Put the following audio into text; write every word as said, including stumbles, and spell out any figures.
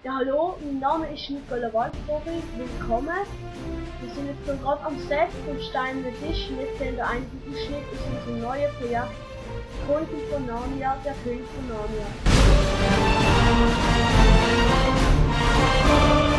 Ja, hallo, mein Name ist Nicola Waldvogel, willkommen. Wir sind jetzt gerade am Set von Steinerne Tisch und jetzt sehen wir einen Ausschnitt aus unserem neuen Projekt Chronik von Narnia, der König von Narnia.